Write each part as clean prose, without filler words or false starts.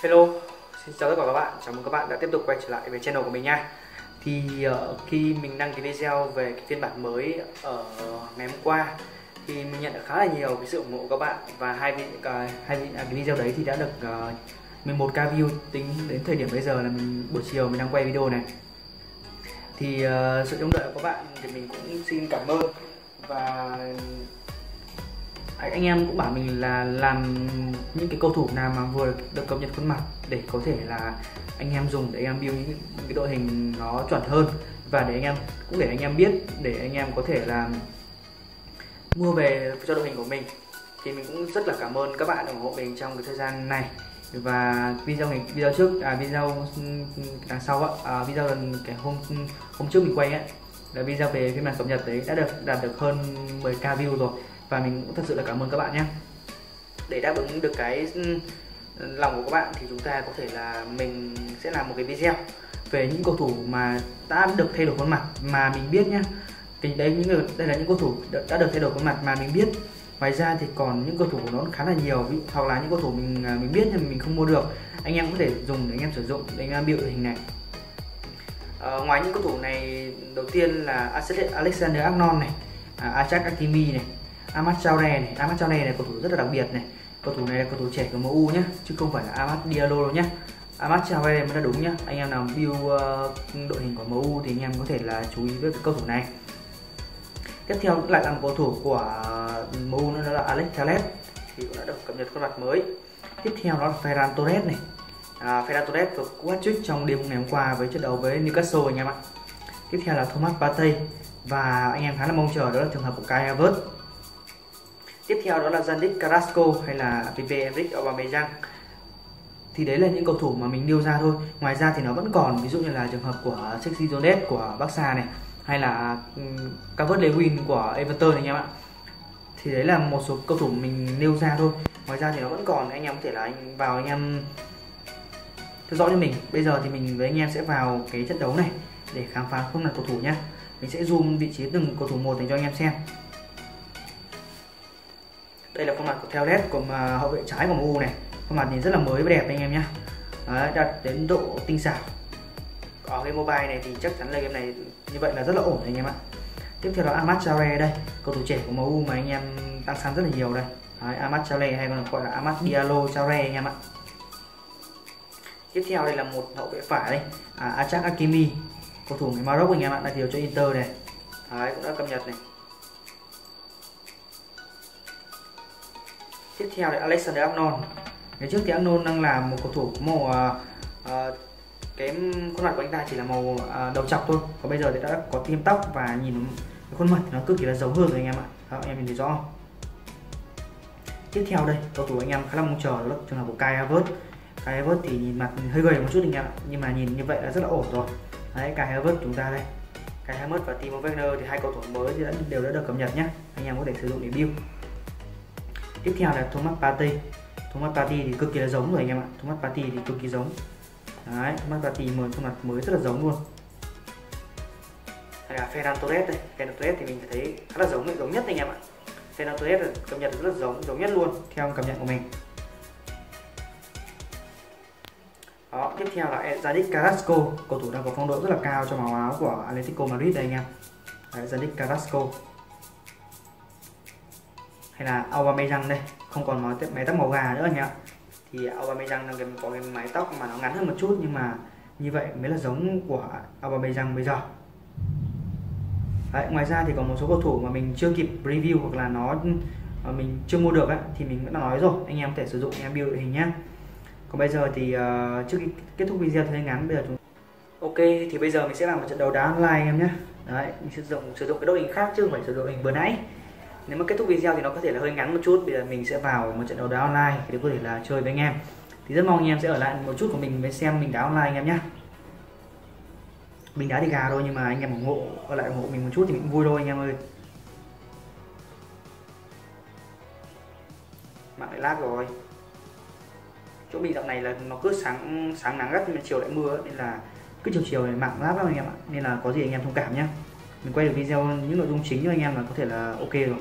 Hello, xin chào tất cả các bạn. Chào mừng các bạn đã tiếp tục quay trở lại với channel của mình nha. Thì khi mình đăng cái video về cái phiên bản mới ở ngày hôm qua thì mình nhận được khá là nhiều cái sự ủng hộ của các bạn, và cái video đấy thì đã được 11k view tính đến thời điểm bây giờ là buổi chiều mình đang quay video này. Thì sự trông đợi của các bạn thì mình cũng xin cảm ơn, và anh em cũng bảo mình là làm những cái cầu thủ nào mà vừa được cập nhật khuôn mặt để có thể là anh em dùng để anh em build những cái đội hình nó chuẩn hơn, và để anh em biết để anh em có thể là mua về cho đội hình của mình. Thì mình cũng rất là cảm ơn các bạn ủng hộ mình trong cái thời gian này. Và video đằng sau video cái hôm trước mình quay ấy, là video về phiên bản cập nhật đấy đã đạt được hơn 10k view rồi, và mình cũng thật sự là cảm ơn các bạn nhé. Để đáp ứng được cái lòng của các bạn thì chúng ta có thể là mình sẽ làm một cái video về những cầu thủ mà đã được thay đổi khuôn mặt mà mình biết nhá. Đây là những cầu thủ đã được thay đổi khuôn mặt mà mình biết. Ngoài ra thì còn những cầu thủ của nó khá là nhiều, hoặc là những cầu thủ mình biết nhưng mình không mua được, anh em có thể dùng để anh em sử dụng để anh em build đội hình này. Ngoài những cầu thủ này, đầu tiên là Alexander Arnold này, Achraf Hakimi này, Amad Traore này. Amad Traore này cầu thủ rất là đặc biệt này. Cầu thủ này là cầu thủ trẻ của MU nhé, chứ không phải là Amad Diallo đâu nhé. Amad Traore mới là đúng nhá. Anh em nào build đội hình của MU thì anh em có thể là chú ý với cái cầu thủ này. Tiếp theo lại là một cầu thủ của MU nữa, đó là Alex Telles, thì cũng đã được cập nhật khuôn mặt mới. Tiếp theo đó là Ferran Torres này. Ferran Torres vừa hat-trick trong đêm ngày hôm qua với trận đấu với Newcastle anh em ạ. Tiếp theo là Thomas Partey, và anh em khá là mong chờ đó là trường hợp của Kai Havertz. Tiếp theo đó là Yannick Carrasco hay là Pierre-Emerick Aubameyang. Thì đấy là những cầu thủ mà mình nêu ra thôi. Ngoài ra thì nó vẫn còn, ví dụ như là trường hợp của Sergio Ramos của Barca này, hay là Calvert-Lewin của Everton anh em ạ. Thì đấy là một số cầu thủ mình nêu ra thôi. Ngoài ra thì nó vẫn còn, anh em có thể là anh em theo dõi cho mình. Bây giờ thì mình với anh em sẽ vào cái trận đấu này để khám phá khuôn mặt cầu thủ nhé. Mình sẽ zoom vị trí từng cầu thủ một để cho anh em xem. Đây là khuôn mặt của Telles, của hậu vệ trái của MU này. Khuôn mặt nhìn rất là mới và đẹp anh em nhé. Đạt đến độ tinh xảo. Ở game mobile này thì chắc chắn là game này như vậy là rất là ổn anh em ạ. Tiếp theo là Amad Traore đây, cầu thủ trẻ của MU mà anh em đang săn rất là nhiều đây. Amad Traore hay còn gọi là Amad Diallo Traore anh em ạ. Tiếp theo đây là một hậu vệ phải đây, Achraf Hakimi, cầu thủ người Maroc anh em ạ, đã điều cho Inter này. Cũng đã cập nhật này. Tiếp theo là Alexander Arnold. Ngày trước thì Arnold đang là một cầu thủ có màu cái khuôn mặt của anh ta chỉ là màu đầu trọc thôi, còn bây giờ thì đã có tiêm tóc và nhìn cái khuôn mặt thì nó cực kỳ là giống hơn rồi anh em ạ. Đó, anh em nhìn thấy rõ không? Tiếp theo đây, cầu thủ anh em khá là mong chờ đó là trường hợp của Kai Havertz. Kai Havertz thì nhìn mặt hơi gầy một chút anh em ạ, nhưng mà nhìn như vậy là rất là ổn rồi. Đấy, Kai Havertz chúng ta đây, Kai Havertz và Timo Werner thì hai cầu thủ mới thì đều đã được cập nhật nhé, anh em có thể sử dụng để build. Tiếp theo là Thomas Partey. Thomas Partey thì cực kỳ là giống rồi anh em ạ. Thomas Partey thì cực kỳ giống. Đấy, Thomas Partey khuôn mặt mới rất là giống luôn. Hay là Ferran Torres đây. Ferran Torres thì mình thấy khá là giống nhất anh em ạ. Ferran Torres cập nhật rất là giống nhất luôn theo cập nhật của mình. Đó, tiếp theo là Yannick Carrasco, cầu thủ đang có phong độ rất là cao trong màu áo của Atletico Madrid đây anh em. Đấy, Yannick Carrasco. Hay là Aubameyang đây, không còn mái tóc màu gà nữa anh ạ. Thì Aubameyang đang có cái mái tóc mà nó ngắn hơn một chút, nhưng mà như vậy mới là giống của Aubameyang bây giờ. Đấy, ngoài ra thì còn một số cầu thủ mà mình chưa kịp review hoặc là mình chưa mua được thì mình đã nói rồi, anh em có thể sử dụng anh em build đội hình nhé. Còn bây giờ thì trước khi kết thúc video thời ngắn, bây giờ ok, thì bây giờ mình sẽ làm một trận đấu đá online anh em nhé. Đấy, mình sử dụng cái đội hình khác chứ không phải sử dụng đội hình vừa nãy. Nếu mà kết thúc video thì nó có thể là hơi ngắn một chút. Bây giờ mình sẽ vào một trận đấu đá online để có thể là chơi với anh em. Thì rất mong anh em sẽ ở lại một chút của mình với xem mình đá online anh em nhé. Mình đá thì gà thôi, nhưng mà anh em ở lại ủng hộ mình một chút thì mình cũng vui thôi anh em ơi. Mạng lại lag rồi. Chỗ bị dạo này là nó cứ sáng nắng gắt nhưng mà chiều lại mưa, nên là cứ chiều này mạng lag lắm anh em ạ. Nên là có gì anh em thông cảm nhé. Mình quay được video những nội dung chính cho anh em là có thể là ok rồi.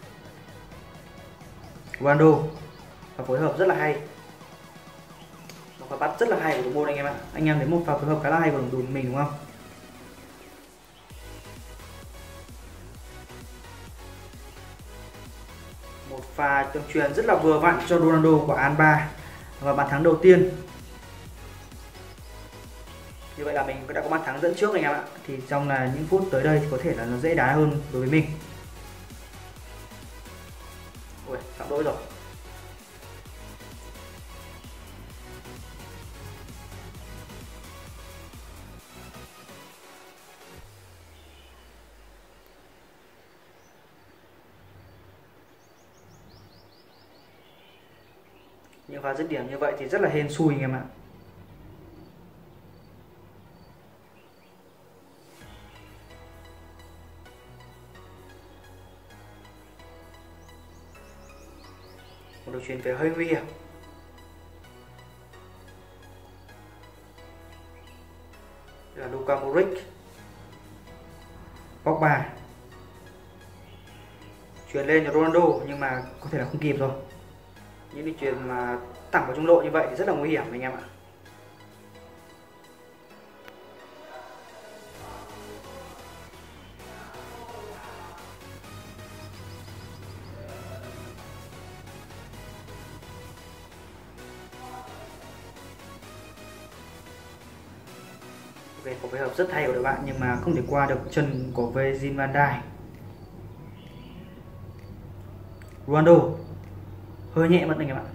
Ronaldo và phối hợp rất là hay. pha bắt rất là hay của Dortmund anh em ạ. Anh em thấy một pha phối hợp khá là hay của đội mình đúng không? Một pha tương truyền rất là vừa vặn cho Ronaldo của Alba và bàn thắng đầu tiên. Như vậy là mình đã có bàn thắng dẫn trước anh em ạ. Thì trong là những phút tới đây thì có thể là nó dễ đá hơn đối với mình. Ui, phạm lỗi rồi. Những pha dứt điểm như vậy thì rất là hên xui anh em ạ. Một đường chuyền về hơi nguy hiểm. Là Luka Modric. Pogba. Chuyền lên cho Ronaldo nhưng mà có thể là không kịp rồi. Những cái chuyền mà thẳng vào trung lộ như vậy thì rất là nguy hiểm anh em ạ. Về có phối hợp rất hay của đội bạn nhưng mà không thể qua được chân của Virgil van Dijk. Ronaldo hơi nhẹ mất anh em ạ.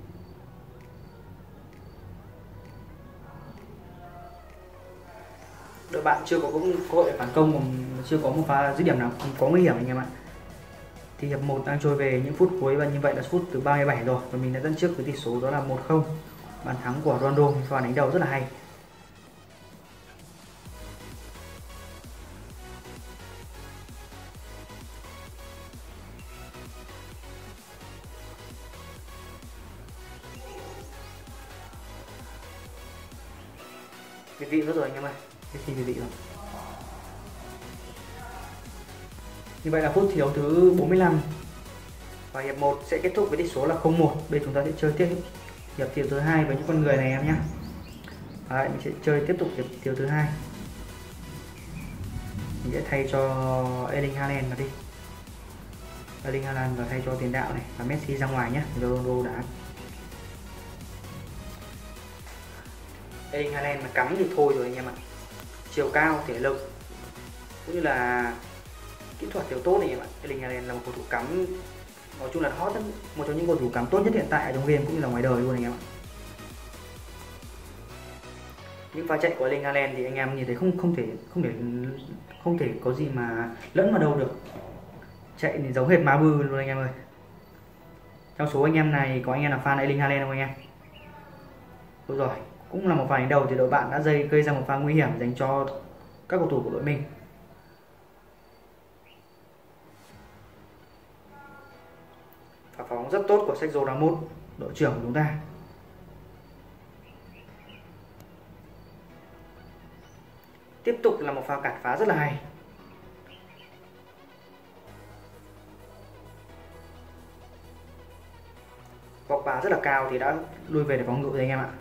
Đội bạn chưa có cơ hội phản công, chưa có một pha dứt điểm nào có nguy hiểm anh em ạ. Thì hiệp 1 đang trôi về những phút cuối và như vậy là phút thứ 37 rồi và mình đã dẫn trước với tỷ số đó là 1-0. Bàn thắng của Ronaldo, pha đánh đầu rất là hay. Vị nữa rồi anh em ơi, cái vị rồi. Như vậy là phút thi đấu thứ 45 và hiệp 1 sẽ kết thúc với tỷ số là 0-1. Bây giờ chúng ta sẽ chơi tiếp hiệp thi đấu thứ hai với những con người này em nhé. Đấy, mình sẽ chơi tiếp tục hiệp thi đấu thứ hai. Mình sẽ thay cho Erling Haaland vào đi. Erling Haaland và thay cho tiền đạo này và Messi ra ngoài nhé. Ronaldo đã. Erling Haaland mà cắm thì thôi rồi anh em ạ. Chiều cao, thể lực cũng như là kỹ thuật đều tốt này em ạ. Erling Haaland là một cầu thủ cắm, nói chung là hot nhất, một trong những cầu thủ cắm tốt nhất hiện tại ở trong game cũng như là ngoài đời luôn anh em ạ. Những pha chạy của Erling Haaland thì anh em nhìn thấy không thể có gì mà lẫn vào đâu được. Chạy thì giống hệt Ma Bư luôn anh em ơi. Trong số anh em này có anh em là fan Erling Haaland không anh em? Đúng rồi, cũng là một pha đánh đầu thì đội bạn đã gây ra một pha nguy hiểm dành cho các cầu thủ của đội mình. Pha phóng rất tốt của Sergio Ramos, đội trưởng của chúng ta. Tiếp tục là một pha cản phá rất là hay. Pogba rất là cao thì đã lui về để phòng ngự rồi anh em ạ.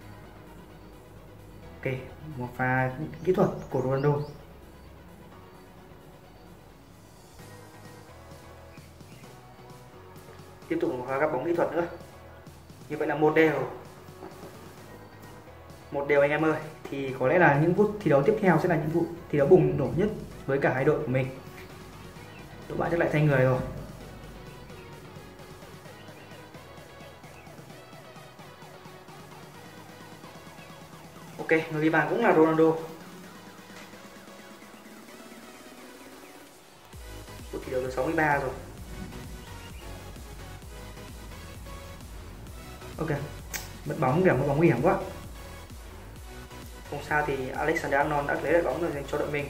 Ok, một pha kỹ thuật của Ronaldo. Tiếp tục một pha gắp bóng kỹ thuật nữa. Như vậy là một đều. Một đều anh em ơi. Thì có lẽ là những phút thi đấu tiếp theo sẽ là những phút thi đấu bùng nổ nhất với cả hai đội của mình. Đội bạn chắc lại thay người rồi. Ok, người ghi bàn cũng là Ronaldo. Phút thi đấu thứ 63 rồi. Ok, mất bóng kìa, mất bóng nguy hiểm quá. Không sao thì Alexander-Arnold đã lấy lại bóng rồi dành cho đội mình.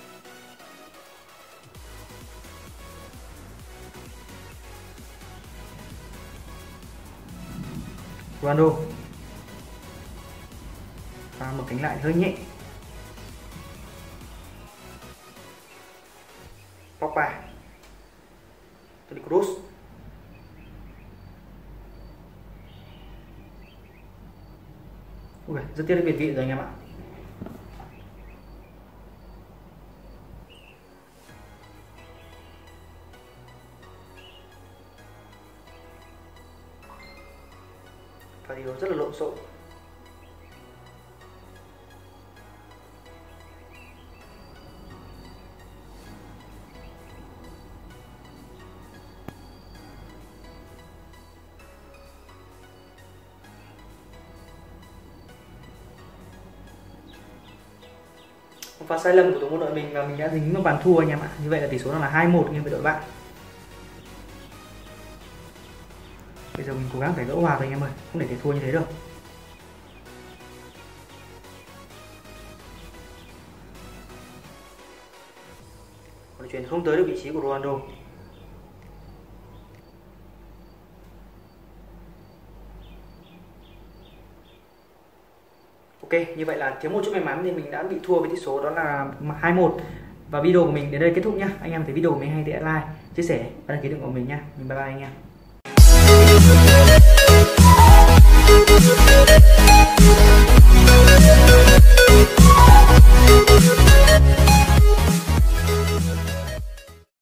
Ronaldo và một cánh lại hơi nhẹ. Pogba, Toni Kroos, Ui, rất tiếc biệt vị rồi anh em ạ. Và điều rất là lộn xộn. Pha sai lầm của thủ môn đội mình và mình đã dính một bàn thua anh em ạ. Như vậy là tỷ số là 2-1 nghiêng về đội bạn. Bây giờ mình cố gắng phải gỡ hòa rồi anh em ơi, không để để thua như thế được. Còn chuyển không tới được vị trí của Ronaldo. Ok, như vậy là thiếu một chút may mắn thì mình đã bị thua với tỷ số đó là 2-1. Và video của mình đến đây kết thúc nhá. Anh em thấy video của mình hay thì hãy like, chia sẻ và đăng ký kênh của mình nhá. Mình bye bye anh em.